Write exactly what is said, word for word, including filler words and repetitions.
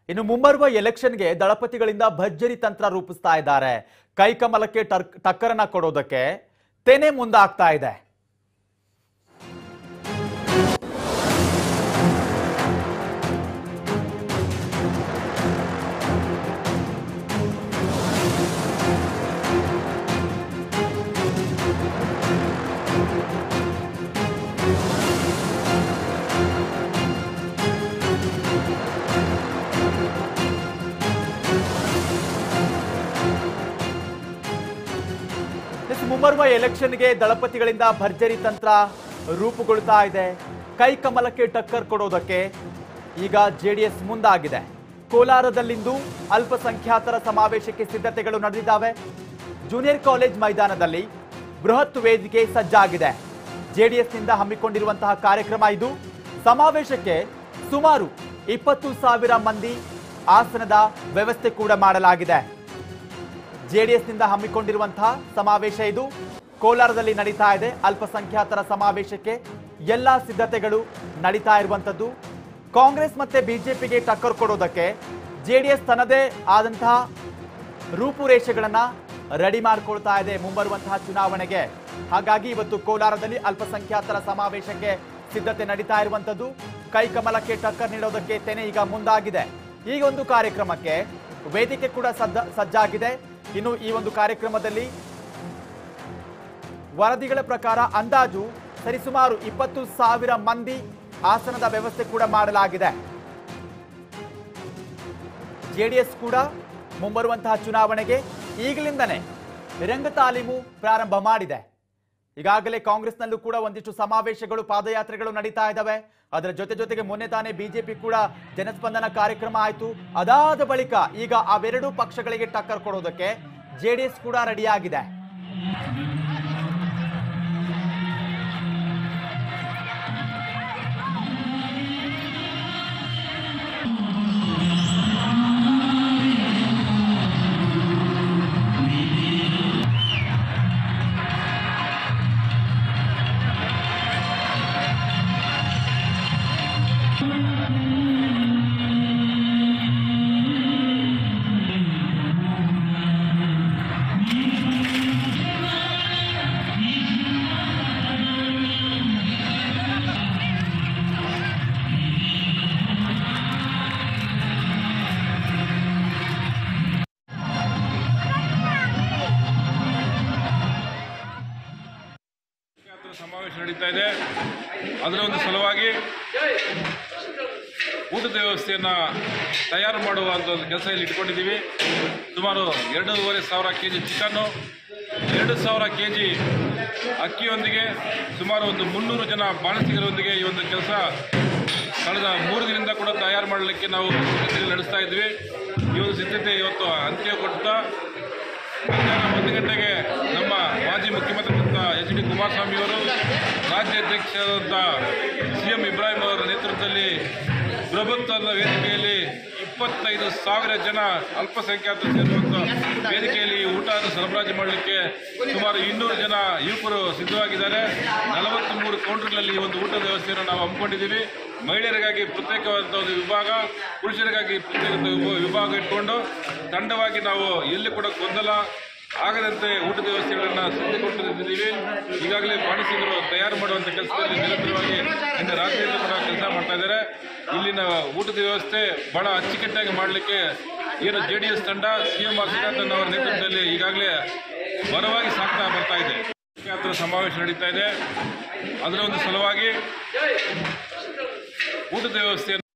ಇನ್ನು ಮುಂಬರುವ ಎಲೆಕ್ಷನ್ಗೆ ದಳಪತಿಗಳಿಂದ ಭರ್ಜರಿ ತಂತ್ರ ರೂಪಿಸ್ತಾ ಇದ್ದಾರೆ. ಕೈಕಮಲಕ್ಕೆ ಟಕ್ಕರನ್ನ ಕೊಡೋದಕ್ಕೆ ತೆನೆ ಮುಂದಾಗ್ತಾ ಇದೆ. ಮುಂಬರುವ ಎಲೆಕ್ಷನ್ಗೆ ದಳಪತಿಗಳಿಂದ ಭರ್ಜರಿ ತಂತ್ರ ರೂಪುಗೊಳ್ತಾ ಇದೆ. ಕೈಕಮಲಕ್ಕೆ ಟಕ್ಕರ್ ಕೊಡೋದಕ್ಕೆ ಈಗ ಜೆಡಿಎಸ್ ಮುಂದಾಗಿದೆ. ಕೋಲಾರದಲ್ಲಿಂದು ಅಲ್ಪಸಂಖ್ಯಾತರ ಸಮಾವೇಶಕ್ಕೆ ಸಿದ್ಧತೆಗಳು ನಡೆದಿದ್ದಾವೆ. ಜೂನಿಯರ್ ಕಾಲೇಜ್ ಮೈದಾನದಲ್ಲಿ ಬೃಹತ್ ವೇದಿಕೆ ಸಜ್ಜಾಗಿದೆ. ಜೆಡಿಎಸ್ನಿಂದ ಹಮ್ಮಿಕೊಂಡಿರುವಂತಹ ಕಾರ್ಯಕ್ರಮ ಇದು. ಸಮಾವೇಶಕ್ಕೆ ಸುಮಾರು ಇಪ್ಪತ್ತು ಸಾವಿರ ಮಂದಿ ಆಸನದ ವ್ಯವಸ್ಥೆ ಕೂಡ ಮಾಡಲಾಗಿದೆ. ಜೆಡಿಎಸ್ನಿಂದ ಹಮ್ಮಿಕೊಂಡಿರುವಂತಹ ಸಮಾವೇಶ ಇದು. ಕೋಲಾರದಲ್ಲಿ ನಡೀತಾ ಇದೆ. ಅಲ್ಪಸಂಖ್ಯಾತರ ಸಮಾವೇಶಕ್ಕೆ ಎಲ್ಲಾ ಸಿದ್ಧತೆಗಳು ನಡೀತಾ ಇರುವಂತದ್ದು. ಕಾಂಗ್ರೆಸ್ ಮತ್ತೆ ಬಿಜೆಪಿಗೆ ಟಕ್ಕರ್ ಕೊಡೋದಕ್ಕೆ ಜೆಡಿಎಸ್ ತನ್ನದೇ ಆದಂತಹ ರೂಪುರೇಷೆಗಳನ್ನ ರೆಡಿ ಮಾಡಿಕೊಳ್ತಾ ಇದೆ ಮುಂಬರುವಂತಹ ಚುನಾವಣೆಗೆ. ಹಾಗಾಗಿ ಇವತ್ತು ಕೋಲಾರದಲ್ಲಿ ಅಲ್ಪಸಂಖ್ಯಾತರ ಸಮಾವೇಶಕ್ಕೆ ಸಿದ್ಧತೆ ನಡೀತಾ ಇರುವಂತದ್ದು. ಕೈಕಮಲಕ್ಕೆ ಟಕ್ಕರ್ ನೀಡೋದಕ್ಕೆ ತೆನೆ ಈಗ ಮುಂದಾಗಿದೆ. ಈ ಒಂದು ಕಾರ್ಯಕ್ರಮಕ್ಕೆ ವೇದಿಕೆ ಕೂಡ ಸಜ್ಜ ಸಜ್ಜಾಗಿದೆ. ಇನ್ನು ಈ ಒಂದು ಕಾರ್ಯಕ್ರಮದಲ್ಲಿ ವರದಿಗಳ ಪ್ರಕಾರ ಅಂದಾಜು ಸರಿಸುಮಾರು ಇಪ್ಪತ್ತು ಸಾವಿರ ಮಂದಿ ಆಸನದ ವ್ಯವಸ್ಥೆ ಕೂಡ ಮಾಡಲಾಗಿದೆ. ಜೆಡಿಎಸ್ ಕೂಡ ಮುಂಬರುವಂತಹ ಚುನಾವಣೆಗೆ ಈಗಲಿಂದನೇ ರಂಗ ತಾಲೀಮು ಪ್ರಾರಂಭ ಮಾಡಿದೆ. ಈಗಾಗಲೇ ಕಾಂಗ್ರೆಸ್ನಲ್ಲೂ ಕೂಡ ಒಂದಿಷ್ಟು ಸಮಾವೇಶಗಳು, ಪಾದಯಾತ್ರೆಗಳು ನಡೀತಾ ಇದ್ದಾವೆ. ಅದರ ಜೊತೆ ಜೊತೆಗೆ ಮೊನ್ನೆ ತಾನೇ ಬಿಜೆಪಿ ಕೂಡ ಜನಸ್ಪಂದನ ಕಾರ್ಯಕ್ರಮ ಆಯಿತು. ಅದಾದ ಬಳಿಕ ಈಗ ಅವೆರಡೂ ಪಕ್ಷಗಳಿಗೆ ಟಕ್ಕರ್ ಕೊಡೋದಕ್ಕೆ ಜೆಡಿಎಸ್ ಕೂಡ ರೆಡಿಯಾಗಿದೆ. ಸಮಾವೇಶ ನಡೀತಾ ಇದೆ. ಅದರ ಒಂದು ಸಲುವಾಗಿ ಊಟದ ವ್ಯವಸ್ಥೆಯನ್ನು ತಯಾರು ಮಾಡುವಂಥ ಒಂದು ಕೆಲಸ ಇಲ್ಲಿ ಇಟ್ಕೊಂಡಿದ್ದೀವಿ. ಸುಮಾರು ಎರಡೂವರೆ ಸಾವಿರ ಕೆ ಜಿ ಚಿಕನ್ನು, ಎರಡು ಸಾವಿರ ಕೆ ಜಿ ಅಕ್ಕಿಯೊಂದಿಗೆ ಸುಮಾರು ಒಂದು ಮುನ್ನೂರು ಜನ ಬಾಣಸಿಗರೊಂದಿಗೆ ಈ ಒಂದು ಕೆಲಸ ಕಳೆದ ಮೂರು ದಿನದಿಂದ ಕೂಡ ತಯಾರು ಮಾಡಲಿಕ್ಕೆ ನಾವು ಸಿದ್ಧತೆ ನಡೆಸ್ತಾ ಇದ್ವಿ. ಈ ಒಂದು ಸಿದ್ಧತೆ ಇವತ್ತು ಅಂತ್ಯ ಕೊಡ್ತಾ ಮಧ್ಯಾಹ್ನ ಒಂದು ಗಂಟೆಗೆ ನಮ್ಮ ಮಾಜಿ ಮುಖ್ಯಮಂತ್ರಿಯಾದಂಥ ಎಚ್ ಡಿ ಕುಮಾರಸ್ವಾಮಿಯವರು, ರಾಜ್ಯಾಧ್ಯಕ್ಷರಾದಂಥ ಸಿ ಎಂ ಇಬ್ರಾಹಿಂ ಅವರ ನೇತೃತ್ವದಲ್ಲಿ ಪ್ರಭುತ್ವದ ವೇದಿಕೆಯಲ್ಲಿ ಇಪ್ಪತ್ತೈದು ಸಾವಿರ ಜನ ಅಲ್ಪಸಂಖ್ಯಾತರು ಸೇರುವಂಥ ವೇದಿಕೆಯಲ್ಲಿ ಊಟದ ಸರಬರಾಜು ಮಾಡಲಿಕ್ಕೆ ಸುಮಾರು ಇನ್ನೂರು ಜನ ಯುವಕರು ಸಿದ್ಧವಾಗಿದ್ದಾರೆ. ನಲವತ್ತ್ಮೂರು ಕೌಂಟರ್ಗಳಲ್ಲಿ ಒಂದು ಊಟದ ವ್ಯವಸ್ಥೆಯನ್ನು ನಾವು ಹಮ್ಮಿಕೊಂಡಿದ್ದೀವಿ. ಮಹಿಳೆಯರಿಗಾಗಿ ಪ್ರತ್ಯೇಕವಾದಂಥ ಒಂದು ವಿಭಾಗ, ಪುರುಷರಿಗಾಗಿ ಪ್ರತ್ಯೇಕ ವಿಭಾಗ ಇಟ್ಕೊಂಡು ತಂಡವಾಗಿ ನಾವು ಎಲ್ಲಿ ಕೂಡ ಗೊಂದಲ ಆಗದಂತೆ ಊಟದ ವ್ಯವಸ್ಥೆಗಳನ್ನು ಸಿದ್ಧಗೊಳಿಸಿದ್ದೀವಿ. ಈಗಾಗಲೇ ಬಾಣಸಿಗರು ತಯಾರು ಮಾಡುವಂಥ ಕೆಲಸದಲ್ಲಿ ನಿರಂತರವಾಗಿ ಇಂದು ರಾತ್ರಿಯಿಂದ ಕೂಡ ಕೆಲಸ ಮಾಡ್ತಾ ಇದ್ದಾರೆ. ಇಲ್ಲಿನ ಊಟದ ವ್ಯವಸ್ಥೆ ಬಹಳ ಅಚ್ಚುಕಟ್ಟಾಗಿ ಮಾಡಲಿಕ್ಕೆ ಏನು ಜೆ ಡಿ ಎಸ್ ತಂಡ ಸಿ ಎಂ ಆರ್ ಶ್ರೀಕಾಂತ್ ಅವರ ನೇತೃತ್ವದಲ್ಲಿ ಈಗಾಗಲೇ ಬಲವಾಗಿ ಸಾಗ್ತಾ ಬರ್ತಾ ಇದೆ. ಸಮಾವೇಶ ನಡೀತಾ ಇದೆ. ಅದರ ಒಂದು ಸಲುವಾಗಿ ಊಟದ ವ್ಯವಸ್ಥೆ